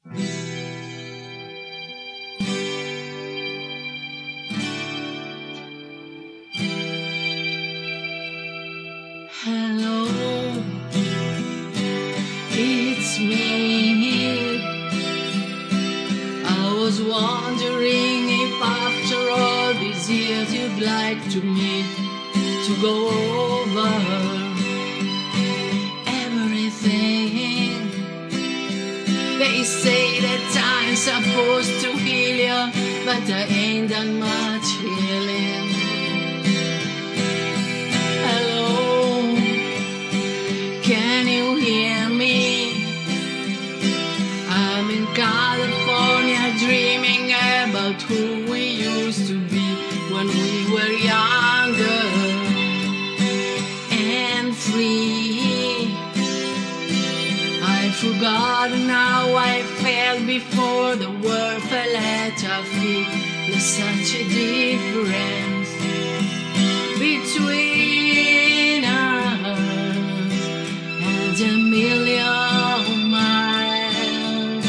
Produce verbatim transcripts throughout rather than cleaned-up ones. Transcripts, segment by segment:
Hello, it's me. I was wondering if after all these years you'd like to meet, to go over everything. They say that time's supposed to heal you, but I ain't done much healing. Hello, can you hear me? I'm in California dreaming about who we used to be when we were younger and free. I've forgotten how I felt before the world fell at our feet. There's such a difference between us and a million miles.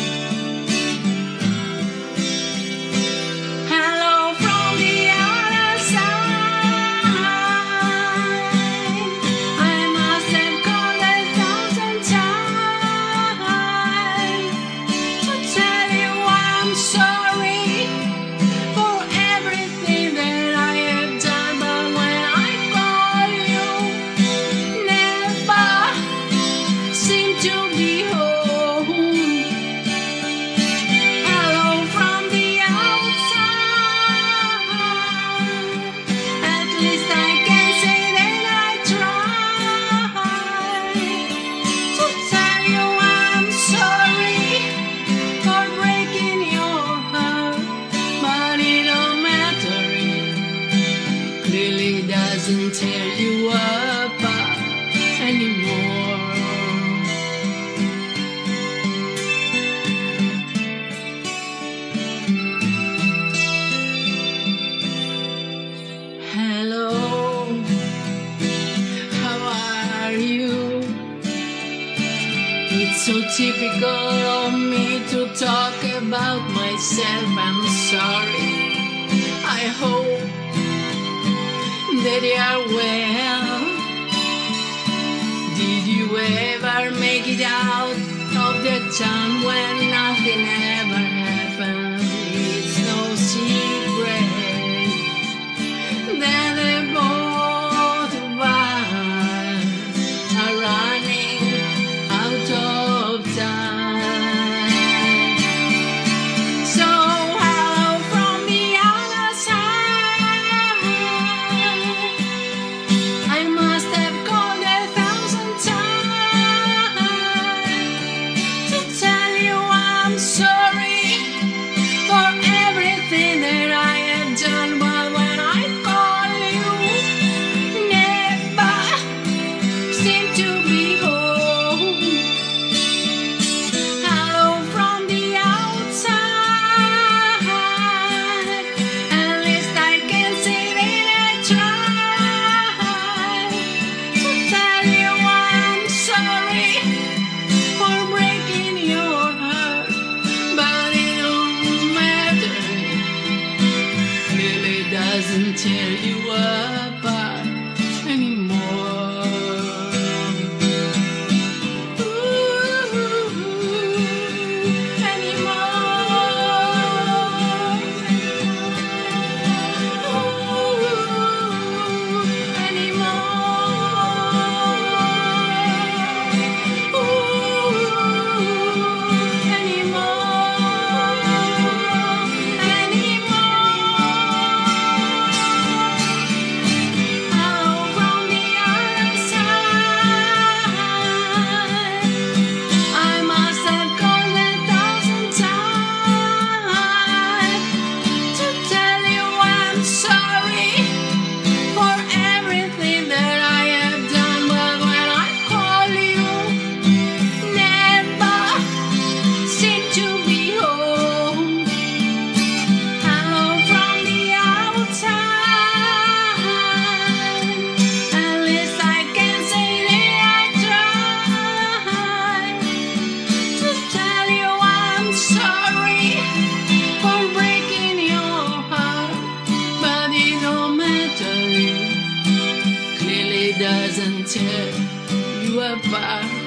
Hello from the other side. I must have called a thousand times to tell you I'm sorry for everything that I have done, but when I call you, never seem to be home. Hello from the outside. At least I can say that I tried to tell you I'm sorry for breaking your heart, but it don't matter. It clearly doesn't tear you apart anymore. Hello, how are you? It's so typical of me to talk about myself. I'm sorry. I hope that you're well. Did you ever make it out of the town when nothing ever happened? It's no secret that the both of us are running out of time. So hello from the other side. I must have called a thousand times to tell you I apart.